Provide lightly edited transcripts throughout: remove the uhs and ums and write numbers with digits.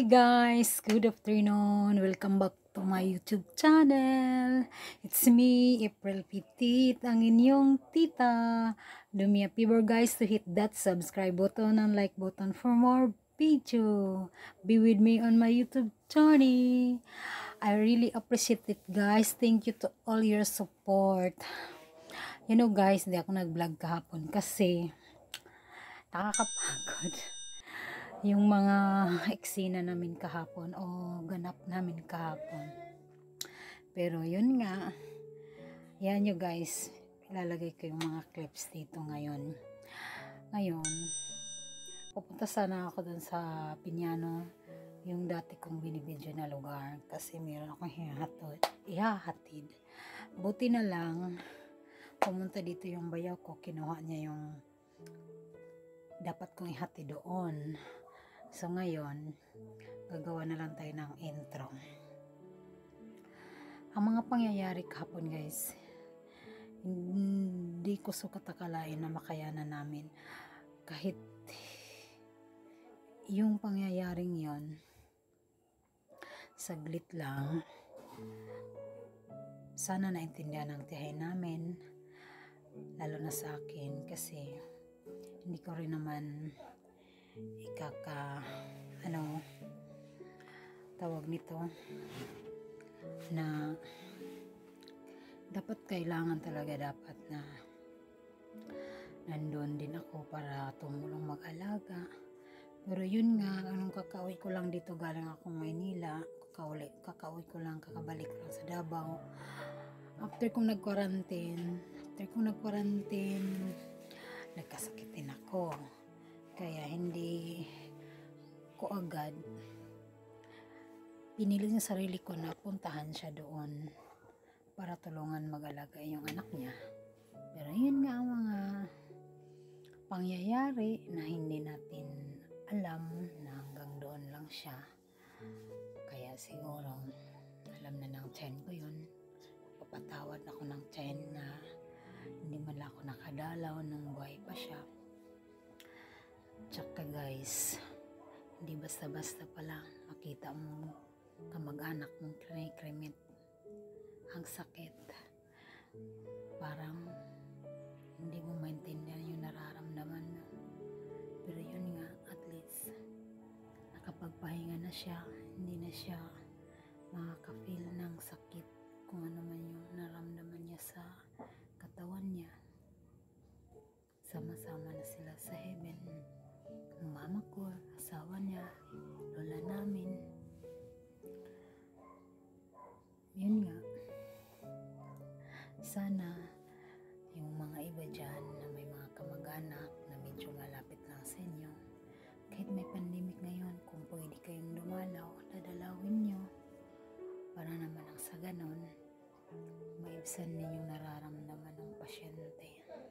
Hi guys, good afternoon. Welcome back to my YouTube channel. It's me, April Petite, ang inyong tita. Do me a favor guys to hit that subscribe button and like button for more video. Be with me on my YouTube journey. I really appreciate it guys. Thank you to all your support. You know guys, hindi ako nag-vlog kahapon kasi nakakapagod yung mga eksena namin kahapon o ganap namin kahapon. Pero yun nga, yan nyo guys, ilalagay ko yung mga clips dito ngayon. Ngayon, pupunta sana ako dun sa Piñano, yung dati kong binibidyo na lugar, kasi meron akong ihahatid. Buti na lang, pumunta dito yung bayaw ko, kinuha niya yung dapat kong ihatid doon. So ngayon, gagawa na lang tayo ng intro. Ang mga pangyayari kahapon guys, hindi ko sukat akalain na makayanan namin. Kahit yung pangyayaring yon, saglit lang. Sana naintindihan ng tihay namin, lalo na sa akin, kasi hindi ko rin naman tawag nito, na dapat kailangan talaga dapat na nandun din ako para tumulong mag-alaga. Pero yun nga, anong kakauwi ko lang dito, galing akong Maynila, kakauwi ko lang, kakabalik lang sa Davao. After kong nag-quarantine, nagkasakitin ako. Kaya hindi ko agad pinilit ng sarili ko na puntahan siya doon para tulungan mag-alaga yung anak niya. Pero yun nga ang mga pangyayari na hindi natin alam na hanggang doon lang siya. Kaya siguro alam na ng tiyan ko yun. Papatawad ako ng tiyan na hindi man lang ako nakadalaw nung buhay pa siya. Tsaka guys, hindi basta-basta pala makita mo kamag-anak mong kremit ang sakit. Parang hindi mo maintindihan yung nararamdaman mo. Pero yun nga, at least nakapagpahinga na siya, hindi na siya makaka-feel ng sakit kung ano man yung naramdaman niya sa katawan niya. Sama-sama na sila sa heaven. Ang mama ko, asawa niya, lola namin. Yun nga. Sana yung mga iba dyan na may mga kamag-anak na medyo malapit lang sa inyo, kahit may pandemic ngayon, kung pwede kayong dumalaw, dadalawin nyo para naman ang sa ganon maibsan ninyong nararamdaman ng pasyente.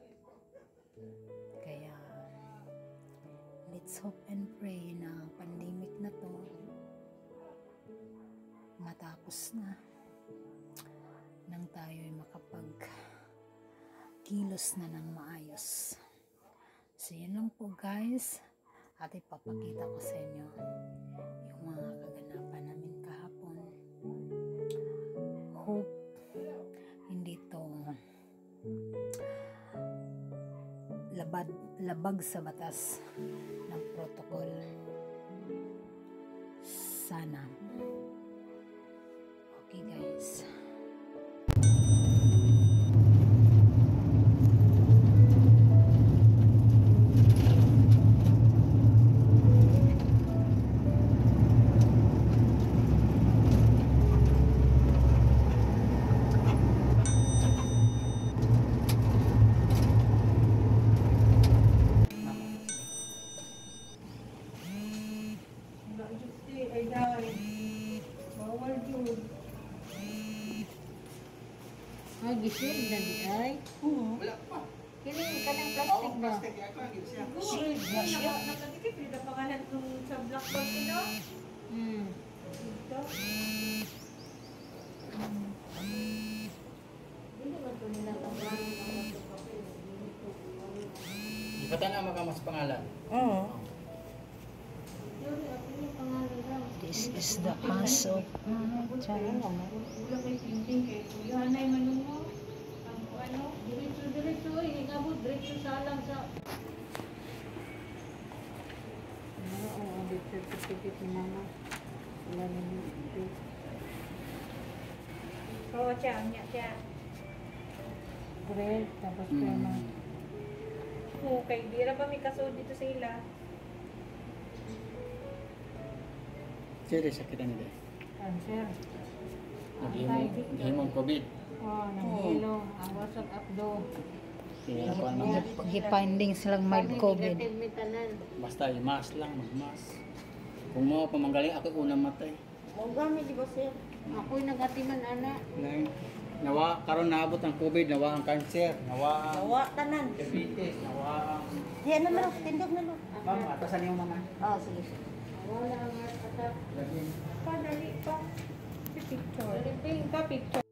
Kaya let's hope and pray na ang pandemic na to matapos na nang tayo ay makapag-kilos na ng maayos. So yun lang po guys, at ipapakita ko sa inyo yung mga kaganapan namin kahapon. Hope hindi to labag sa batas ng protocol. Sana. Okay guys. Ay, gisil na di ay. Oo. Wala pa. Kini kanang plastic Oo, ba? plastic. Ako lagi siya. Shield na siya. Nakadikit, hindi na pangalan kung sa blackboard ino. Ito. Hindi ba ito nila pangalan ng mga papel? Ipatan na makamas pangalan. Oo. Yun, ako yung pangalan lang. This is the house of my child. Wala kay tinding kay Kuya Hanay manungo. Ang ano, diretso ingabot diretso sa alang sa Oo, dito certificate ni mama. Wala naman dito. Oo, siya. Grade, tapos crema. Okay, di ra ba may kaso dito sa ila? Sir, sakit na nila. Cancer. Nagihimong COVID. Oh, nanghilo. Ang wasag abdo. Kaya ako naman. Gipinding silang mild COVID. Negative metanan. Basta mas lang, magmas. Kung mo pamanggaling, ako unang matay. Mogami di ba sir? Ako'y nagatiman ana. Nawa, karon naabot ang COVID, nawa ang cancer, nawa ang Tanan. diabetes, nawa ang... Diyan na lang, tindog na lang. Ma'am, atasan yung mga. Oh, sige. Wala ang heart attack. Lagi. Padali pa. Picture. Picture.